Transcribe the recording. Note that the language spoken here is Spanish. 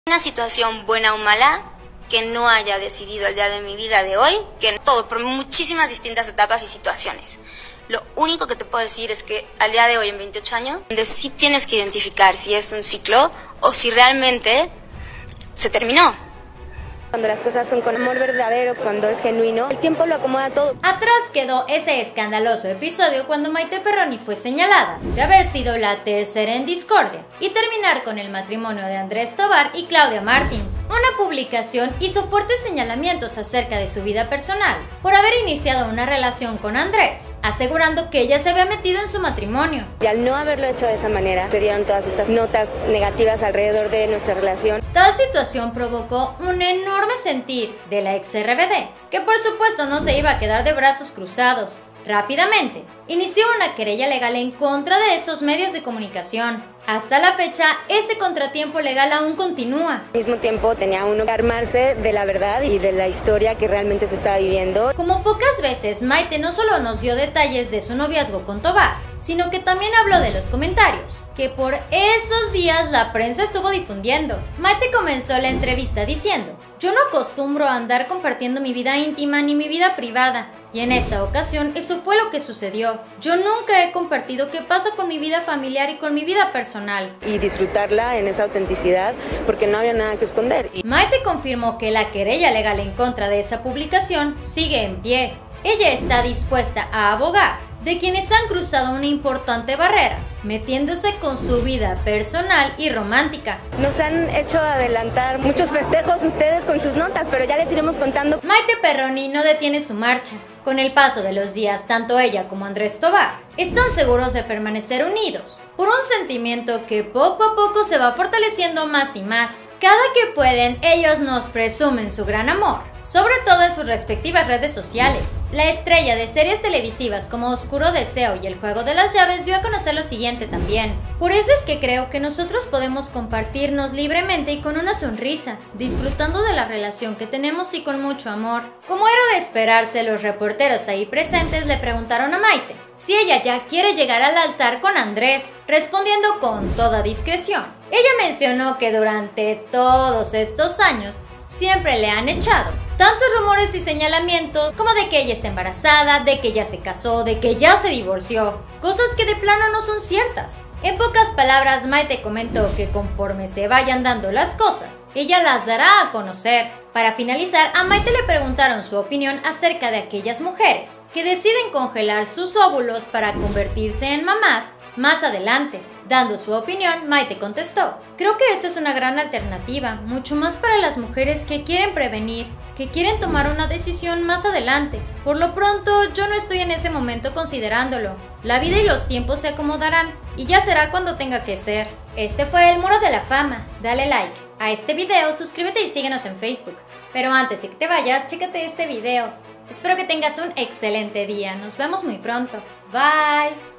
Una situación buena o mala que no haya decidido el día de mi vida de hoy, que todo, por muchísimas distintas etapas y situaciones. Lo único que te puedo decir es que al día de hoy, en 28 años, donde sí tienes que identificar si es un ciclo o si realmente se terminó. Cuando las cosas son con amor verdadero, cuando es genuino, el tiempo lo acomoda todo. Atrás quedó ese escandaloso episodio cuando Maite Perroni fue señalada de haber sido la tercera en discordia y terminar con el matrimonio de Andrés Tobar y Claudia Martín. Una publicación hizo fuertes señalamientos acerca de su vida personal por haber iniciado una relación con Andrés, asegurando que ella se había metido en su matrimonio. Y al no haberlo hecho de esa manera, se dieron todas estas notas negativas alrededor de nuestra relación. Tal situación provocó un enorme sentir de la ex RBD, que por supuesto no se iba a quedar de brazos cruzados. Rápidamente, inició una querella legal en contra de esos medios de comunicación. Hasta la fecha, ese contratiempo legal aún continúa. Al mismo tiempo tenía uno que armarse de la verdad y de la historia que realmente se estaba viviendo. Como pocas veces, Maite no solo nos dio detalles de su noviazgo con Tobar, sino que también habló de los comentarios que por esos días la prensa estuvo difundiendo. Maite comenzó la entrevista diciendo: "Yo no acostumbro a andar compartiendo mi vida íntima ni mi vida privada. Y en esta ocasión eso fue lo que sucedió. Yo nunca he compartido qué pasa con mi vida familiar y con mi vida personal". Y disfrutarla en esa autenticidad porque no había nada que esconder. Maite confirmó que la querella legal en contra de esa publicación sigue en pie. Ella está dispuesta a abogar de quienes han cruzado una importante barrera, metiéndose con su vida personal y romántica. Nos han hecho adelantar muchos festejos ustedes con sus notas, pero ya les iremos contando. Maite Perroni no detiene su marcha. Con el paso de los días, tanto ella como Andrés Tobar están seguros de permanecer unidos por un sentimiento que poco a poco se va fortaleciendo más y más. Cada que pueden, ellos nos presumen su gran amor, sobre todo en sus respectivas redes sociales. La estrella de series televisivas como Oscuro Deseo y El Juego de las Llaves dio a conocer lo siguiente también: "Por eso es que creo que nosotros podemos compartirnos libremente y con una sonrisa, disfrutando de la relación que tenemos y con mucho amor". Como era de esperarse, los reporteros ahí presentes le preguntaron a Maite si ella ya quiere llegar al altar con Andrés, respondiendo con toda discreción. Ella mencionó que durante todos estos años siempre le han echado tantos rumores y señalamientos como de que ella está embarazada, de que ya se casó, de que ya se divorció, cosas que de plano no son ciertas. En pocas palabras, Maite comentó que conforme se vayan dando las cosas, ella las dará a conocer. Para finalizar, a Maite le preguntaron su opinión acerca de aquellas mujeres que deciden congelar sus óvulos para convertirse en mamás más adelante. Dando su opinión, Maite contestó: "Creo que eso es una gran alternativa, mucho más para las mujeres que quieren prevenir, que quieren tomar una decisión más adelante. Por lo pronto, yo no estoy en ese momento considerándolo. La vida y los tiempos se acomodarán, y ya será cuando tenga que ser". Este fue el Muro de la Fama. Dale like a este video, suscríbete y síguenos en Facebook. Pero antes de que te vayas, chécate este video. Espero que tengas un excelente día. Nos vemos muy pronto. Bye.